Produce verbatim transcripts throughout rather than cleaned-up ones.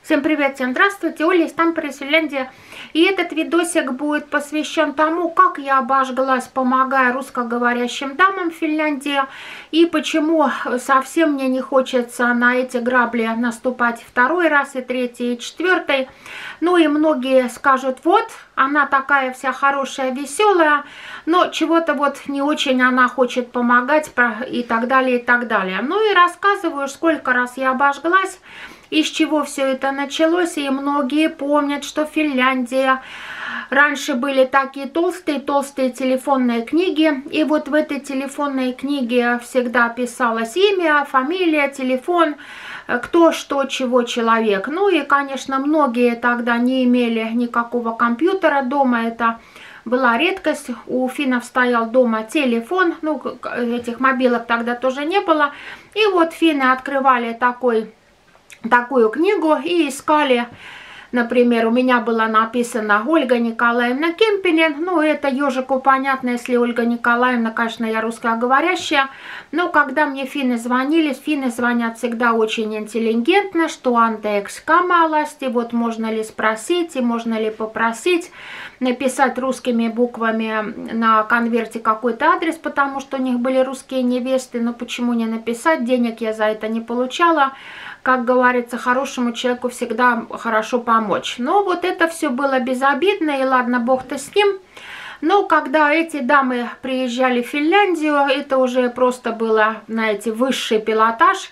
Всем привет, всем здравствуйте, Оля из Тампере, Финляндия. И этот видосик будет посвящен тому, как я обожглась, помогая русскоговорящим дамам в Финляндии, и почему совсем мне не хочется на эти грабли наступать второй раз, и третий, и четвертый. Ну и многие скажут, вот, она такая вся хорошая, веселая, но чего-то вот не очень она хочет помогать, и так далее, и так далее. Ну и рассказываю, сколько раз я обожглась, из чего все это началось, и многие помнят, что Финляндия раньше были такие толстые-толстые телефонные книги, и вот в этой телефонной книге всегда писалось имя, фамилия, телефон, кто, что, чего человек. Ну и, конечно, многие тогда не имели никакого компьютера дома, это была редкость. У финнов стоял дома телефон, ну, этих мобилок тогда тоже не было, и вот финны открывали такой... такую книгу и искали, например, у меня было написано Ольга Николаевна Кемпинен, ну это ежику понятно, если Ольга Николаевна, конечно, я русскоговорящая, но когда мне финны звонили, финны звонят всегда очень интеллигентно, что антекс камаласти, вот можно ли спросить и можно ли попросить написать русскими буквами на конверте какой-то адрес, потому что у них были русские невесты, но почему не написать, денег я за это не получала. Как говорится, хорошему человеку всегда хорошо помочь. Но вот это все было безобидно, и ладно, бог-то с ним. Но когда эти дамы приезжали в Финляндию, это уже просто было, знаете, высший пилотаж.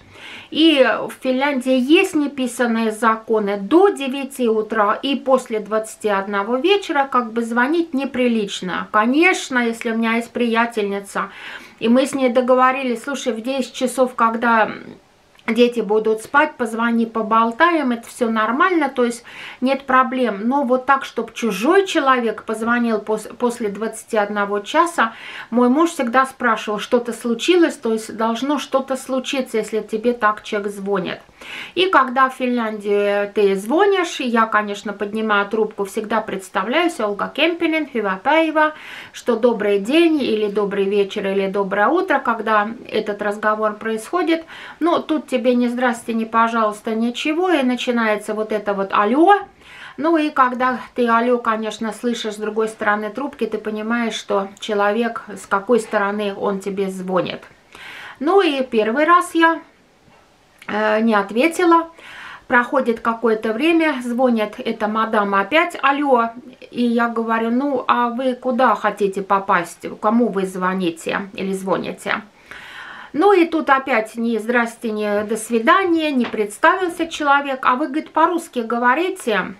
И в Финляндии есть неписанные законы до девяти утра и после двадцати одного вечера, как бы звонить неприлично. Конечно, если у меня есть приятельница, и мы с ней договорились, слушай, в десять часов, когда... дети будут спать, позвони, поболтаем, это все нормально, то есть нет проблем. Но вот так, чтобы чужой человек позвонил пос после двадцати одного часа, мой муж всегда спрашивал, что-то случилось, то есть должно что-то случиться, если тебе так человек звонит. И когда в Финляндии ты звонишь, я, конечно, поднимаю трубку, всегда представляюсь, Ольга Кемпинен, hyvää päivää, что добрый день, или добрый вечер, или доброе утро, когда этот разговор происходит. Но тут тебе не здрасте, не пожалуйста, ничего, и начинается вот это вот алло. Ну и когда ты алло, конечно, слышишь с другой стороны трубки, ты понимаешь, что человек, с какой стороны он тебе звонит. Ну и первый раз я э, не ответила. Проходит какое-то время, звонит эта мадам опять, алло, и я говорю, ну а вы куда хотите попасть, кому вы звоните или звоните? Ну и тут опять ни здрасте, ни до свидания, не представился человек. А вы, говорит, по-русски говорите?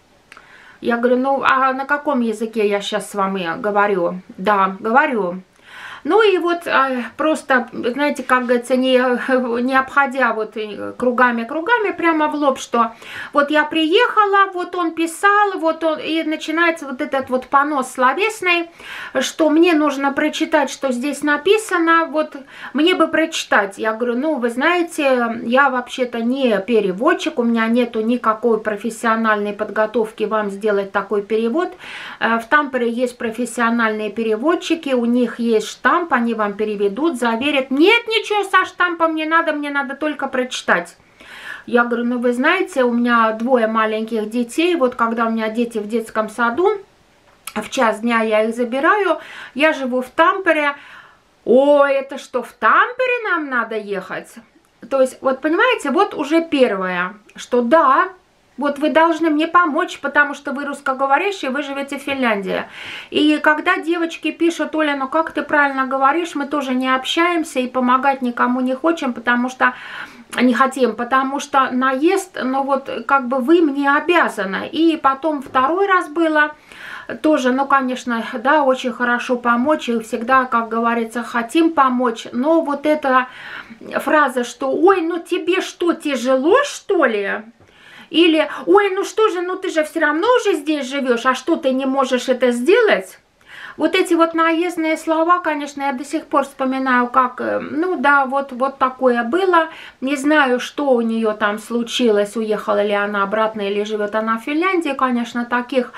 Я говорю, ну а на каком языке я сейчас с вами говорю? Да, говорю. Ну и вот просто, знаете, как говорится, не, не обходя вот кругами-кругами прямо в лоб, что вот я приехала, вот он писал, вот он, и начинается вот этот вот понос словесный, что мне нужно прочитать, что здесь написано, вот мне бы прочитать. Я говорю, ну вы знаете, я вообще-то не переводчик, у меня нету никакой профессиональной подготовки вам сделать такой перевод. В Тампере есть профессиональные переводчики, у них есть штамп, они вам переведут, заверят. Нет, ничего со штампом не надо, мне надо только прочитать. Я говорю, ну вы знаете, у меня двое маленьких детей, вот когда у меня дети в детском саду, в час дня я их забираю, я живу в Тампере. Ой, это что, в Тампере нам надо ехать? То есть, вот понимаете, вот уже первое, что да, вот вы должны мне помочь, потому что вы русскоговорящие, вы живете в Финляндии. И когда девочки пишут, Оля, ну как ты правильно говоришь, мы тоже не общаемся и помогать никому не хотим, потому что не хотим, потому что наезд, ну вот как бы вы мне обязаны. И потом второй раз было тоже, ну конечно, да, очень хорошо помочь, и всегда, как говорится, хотим помочь. Но вот эта фраза, что ой, ну тебе что, тяжело что ли? Или, ой, ну что же, ну ты же все равно уже здесь живешь, а что ты не можешь это сделать? Вот эти вот наездные слова, конечно, я до сих пор вспоминаю, как, ну да, вот, вот такое было. Не знаю, что у нее там случилось, уехала ли она обратно или живет она в Финляндии. Конечно, таких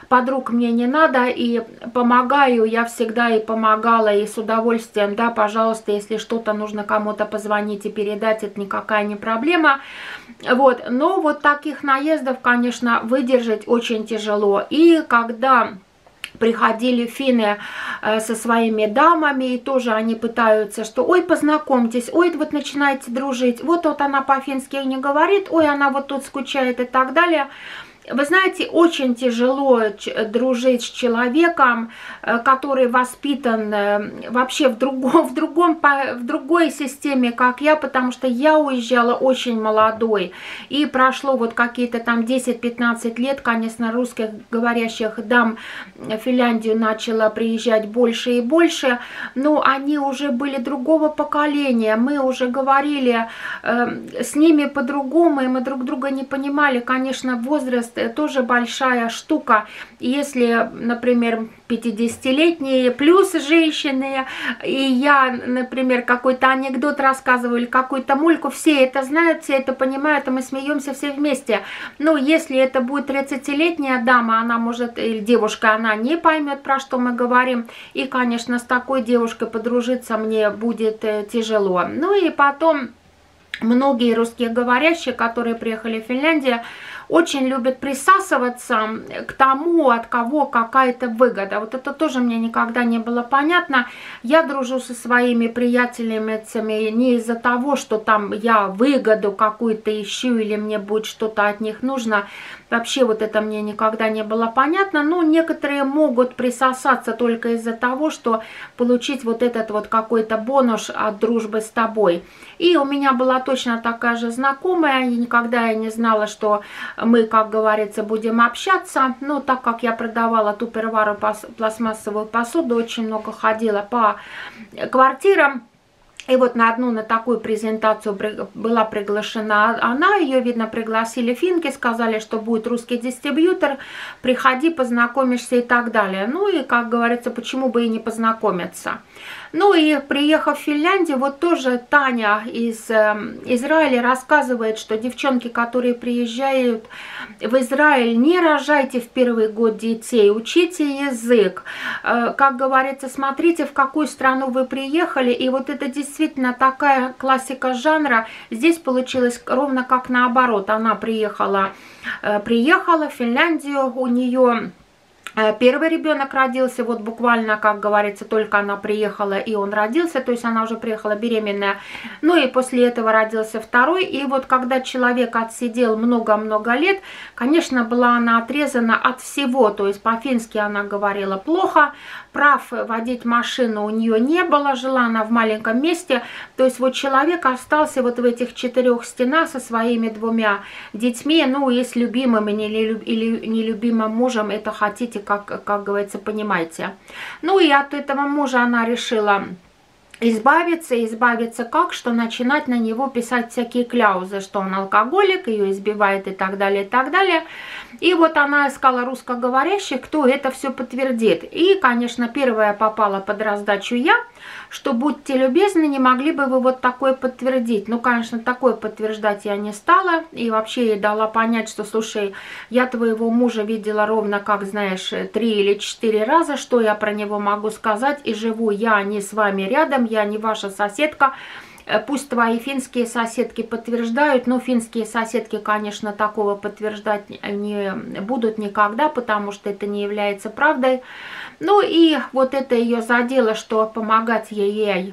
подруг мне не надо, и помогаю, я всегда и помогала, и с удовольствием, да, пожалуйста, если что-то нужно кому-то позвонить и передать, это никакая не проблема. Вот, но вот таких наездов, конечно, выдержать очень тяжело. И когда приходили финны э, со своими дамами, и тоже они пытаются, что ой, познакомьтесь, ой, вот начинаете дружить, вот, вот она по-фински не говорит, ой, она вот тут скучает и так далее. Вы знаете, очень тяжело дружить с человеком, который воспитан вообще в, другом, в, другом, в другой системе, как я, потому что я уезжала очень молодой. И прошло вот какие-то там десять-пятнадцать лет, конечно, русских говорящих дам в Финляндию начало приезжать больше и больше, но они уже были другого поколения, мы уже говорили э, с ними по-другому, и мы друг друга не понимали, конечно, возраст тоже большая штука. Если, например, пятидесятилетние плюс женщины, и я, например, какой-то анекдот рассказываю или какую-то мульку, все это знают, все это понимают, и мы смеемся все вместе. Но если это будет тридцатилетняя дама, она может, или девушка, она не поймет, про что мы говорим, и, конечно, с такой девушкой подружиться мне будет тяжело. Ну и потом многие русскоговорящие, которые приехали в Финляндию, очень любят присасываться к тому, от кого какая-то выгода. Вот это тоже мне никогда не было понятно. Я дружу со своими приятелями не из-за того, что там я выгоду какую-то ищу или мне будет что-то от них нужно. Вообще вот это мне никогда не было понятно. Но некоторые могут присосаться только из-за того, что получить вот этот вот какой-то бонус от дружбы с тобой. И у меня была точно такая же знакомая, и никогда я не знала, что мы, как говорится, будем общаться. Но так как я продавала тупервару, пластмассовую посуду, очень много ходила по квартирам. И вот на одну, на такую презентацию была приглашена она, ее, видно, пригласили финки, сказали, что будет русский дистрибьютор, приходи, познакомишься и так далее. Ну и, как говорится, почему бы и не познакомиться. Ну и приехав в Финляндию, вот тоже Таня из э, Израиля рассказывает, что девчонки, которые приезжают в Израиль, не рожайте в первый год детей, учите язык. Э, как говорится, смотрите, в какую страну вы приехали, и вот это действительно такая классика жанра. Здесь получилось ровно как наоборот. Она приехала, э, приехала в Финляндию, у нее... Первый ребенок родился, вот буквально, как говорится, только она приехала, и он родился, то есть она уже приехала беременная. Ну и после этого родился второй, и вот когда человек отсидел много-много лет, конечно, была она отрезана от всего, то есть по-фински она говорила плохо, прав водить машину у нее не было, жила она в маленьком месте, то есть вот человек остался вот в этих четырех стенах со своими двумя детьми, ну и с любимым или нелюбимым мужем, это хотите, как, как говорится, понимаете. Ну и от этого мужа она решила избавиться, избавиться как, что начинать на него писать всякие кляузы, что он алкоголик, ее избивает и так далее, и так далее. И вот она искала русскоговорящих, кто это все подтвердит. И, конечно, первая попала под раздачу я, что, будьте любезны, не могли бы вы вот такое подтвердить. Ну, конечно, такое подтверждать я не стала. И вообще ей дала понять, что, слушай, я твоего мужа видела ровно, как, знаешь, три или четыре раза, что я про него могу сказать. И живу я не с вами рядом, я не ваша соседка. Пусть твои финские соседки подтверждают, но финские соседки, конечно, такого подтверждать не будут никогда, потому что это не является правдой. Ну и вот это ее задело, что помогать ей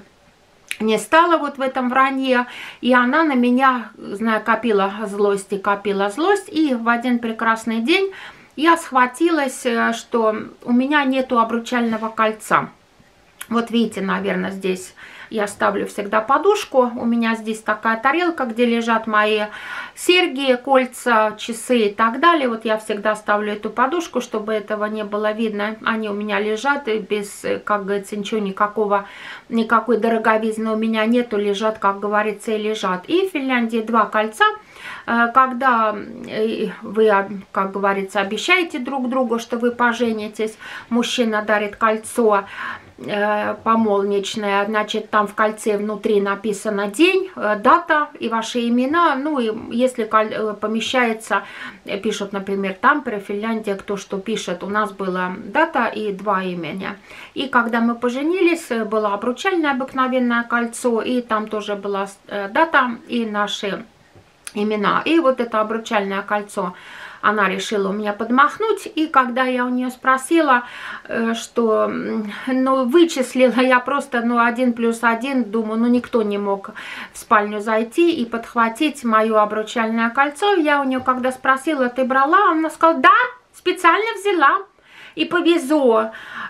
не стала вот в этом вранье. И она на меня, знаю, копила злость и копила злость. И в один прекрасный день я схватилась, что у меня нету обручального кольца. Вот видите, наверное, здесь я ставлю всегда подушку. У меня здесь такая тарелка, где лежат мои серьги, кольца, часы и так далее. Вот я всегда ставлю эту подушку, чтобы этого не было видно. Они у меня лежат и без, как говорится, ничего никакого, никакой дороговизны у меня нету. Лежат, как говорится, и лежат. И в Финляндии два кольца. Когда вы, как говорится, обещаете друг другу, что вы поженитесь, мужчина дарит кольцо, э, помолвничная, значит, там в кольце внутри написано день, э, дата и ваши имена, ну и если э, помещается, пишут, например, Тампере, Финляндия, кто что пишет, у нас была дата и два имени. И когда мы поженились, было обручальное обыкновенное кольцо, и там тоже была э, дата и наши имена. И вот это обручальное кольцо она решила у меня подмахнуть, и когда я у нее спросила, что, ну, вычислила я просто, ну, один плюс один, думаю, ну, никто не мог в спальню зайти и подхватить мое обручальное кольцо. Я у нее, когда спросила, ты брала? Она сказала, да, специально взяла. И повезу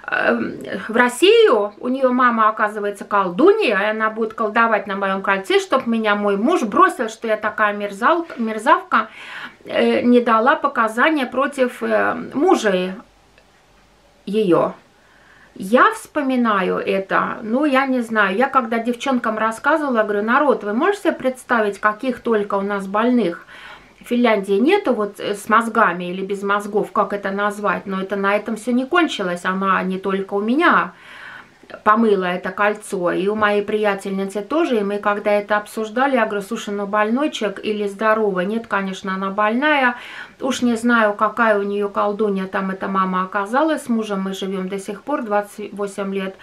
в Россию, у нее мама, оказывается, колдунья, и она будет колдовать на моем кольце, чтобы меня мой муж бросил, что я такая мерзал, мерзавка, не дала показания против мужа ее. Я вспоминаю это, ну, я не знаю, я когда девчонкам рассказывала, говорю, народ, вы можете себе представить, каких только у нас больных в Финляндии нету, вот с мозгами или без мозгов, как это назвать, но это на этом все не кончилось, она не только у меня помыла это кольцо, и у моей приятельницы тоже, и мы когда это обсуждали, я говорю, слушай, ну больной человек или здоровый? Нет, конечно, она больная, уж не знаю, какая у нее колдунья там эта мама оказалась, с мужем мы живем до сих пор, двадцать восемь лет,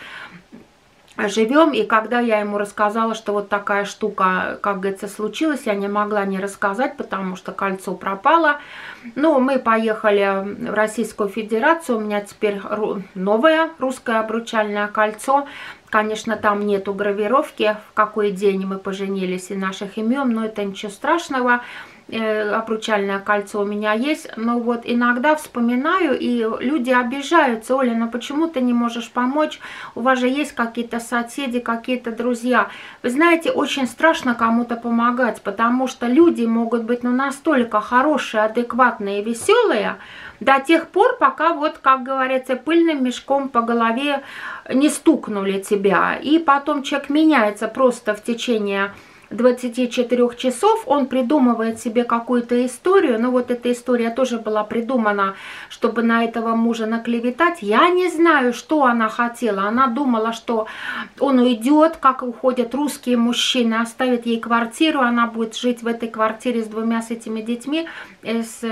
живем, и когда я ему рассказала, что вот такая штука, как говорится, случилась, я не могла не рассказать, потому что кольцо пропало. Ну, мы поехали в Российскую Федерацию, у меня теперь новое русское обручальное кольцо. Конечно, там нету гравировки, в какой день мы поженились и наших имен, но это ничего страшного. Обручальное кольцо у меня есть, но вот иногда вспоминаю, и люди обижаются, Оля, ну почему ты не можешь помочь, у вас же есть какие-то соседи, какие-то друзья. Вы знаете, очень страшно кому-то помогать, потому что люди могут быть, ну, настолько хорошие, адекватные, веселые, до тех пор, пока вот, как говорится, пыльным мешком по голове не стукнули тебя, и потом человек меняется просто в течение двадцати четырёх часов, он придумывает себе какую-то историю, но вот эта история тоже была придумана, чтобы на этого мужа наклеветать. Я не знаю, что она хотела. Она думала, что он уйдет, как уходят русские мужчины, оставит ей квартиру, она будет жить в этой квартире с двумя с этими детьми, с...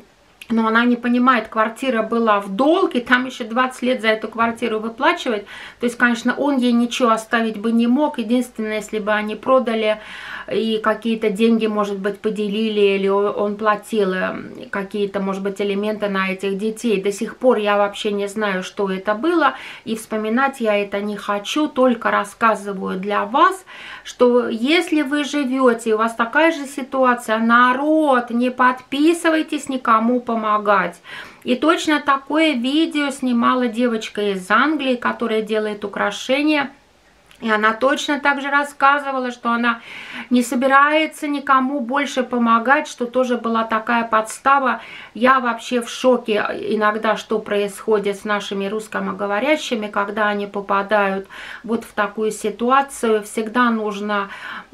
Но она не понимает, квартира была в долг, и там еще двадцать лет за эту квартиру выплачивать. То есть, конечно, он ей ничего оставить бы не мог. Единственное, если бы они продали и какие-то деньги, может быть, поделили, или он платил какие-то, может быть, элементы на этих детей. До сих пор я вообще не знаю, что это было, и вспоминать я это не хочу, только рассказываю для вас, что если вы живете, у вас такая же ситуация, народ, не подписывайтесь никому помогать. И точно такое видео снимала девочка из Англии, которая делает украшения. И она точно так же рассказывала, что она не собирается никому больше помогать, что тоже была такая подстава. Я вообще в шоке иногда, что происходит с нашими русскоговорящими, когда они попадают вот в такую ситуацию. Всегда нужно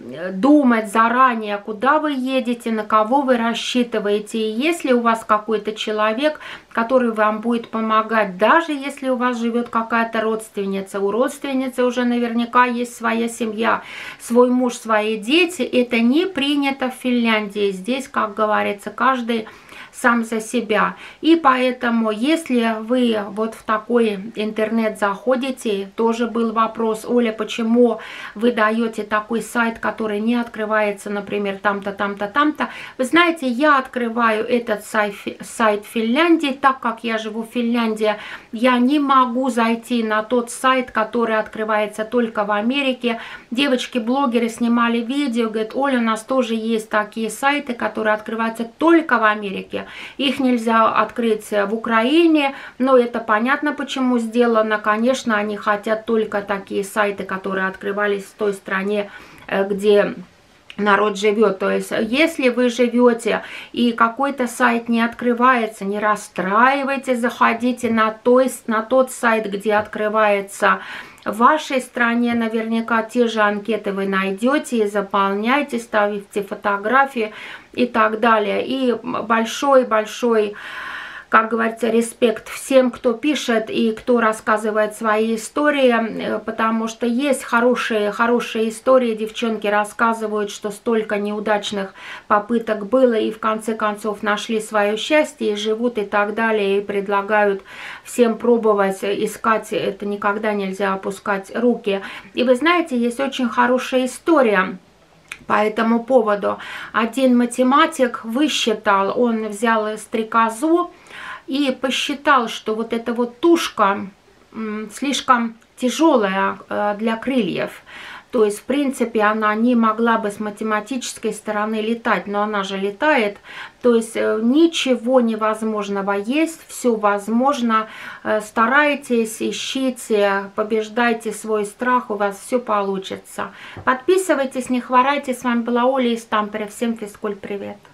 думать заранее, куда вы едете, на кого вы рассчитываете. И если у вас какой-то человек, который вам будет помогать, даже если у вас живет какая-то родственница, у родственницы уже наверняка есть своя семья, свой муж, свои дети, это не принято в Финляндии. Здесь, как говорится, каждый сам за себя. И поэтому, если вы вот в такой интернет заходите, тоже был вопрос, Оля, почему вы даете такой сайт, который не открывается, например, там-то, там-то, там-то. Вы знаете, я открываю этот сайт, сайт Финляндии, так как я живу в Финляндии, я не могу зайти на тот сайт, который открывается только в Америке. Девочки-блогеры снимали видео, говорят, Оля, у нас тоже есть такие сайты, которые открываются только в Америке. Их нельзя открыть в Украине, но это понятно, почему сделано. Конечно, они хотят только такие сайты, которые открывались в той стране, где народ живет. То есть, если вы живете и какой-то сайт не открывается, не расстраивайтесь, заходите на, той, на тот сайт, где открывается. В вашей стране наверняка те же анкеты вы найдете и заполняйте, ставите фотографии и так далее. И большой-большой как говорится, респект всем, кто пишет и кто рассказывает свои истории, потому что есть хорошие, хорошие истории. Девчонки рассказывают, что столько неудачных попыток было, и в конце концов нашли свое счастье, и живут, и так далее, и предлагают всем пробовать, искать. Это никогда нельзя опускать руки. И вы знаете, есть очень хорошая история по этому поводу. Один математик высчитал, он взял стрекозу и посчитал, что вот эта вот тушка слишком тяжелая для крыльев. То есть, в принципе, она не могла бы с математической стороны летать, но она же летает. То есть, ничего невозможного есть, все возможно. Старайтесь, ищите, побеждайте свой страх, у вас все получится. Подписывайтесь, не хворайте. С вами была Оля из Тампере. Всем физкульт привет.